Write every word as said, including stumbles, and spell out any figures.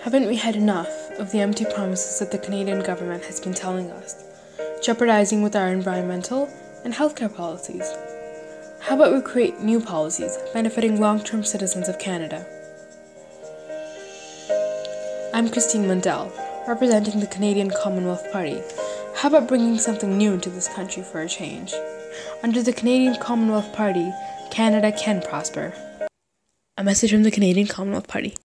Haven't we had enough of the empty promises that the Canadian government has been telling us, jeopardizing with our environmental and healthcare policies? How about we create new policies benefiting long-term citizens of Canada? I'm Christine Mundell, representing the Canadian Commonwealth Party. How about bringing something new into this country for a change? Under the Canadian Commonwealth Party, Canada can prosper. A message from the Canadian Commonwealth Party.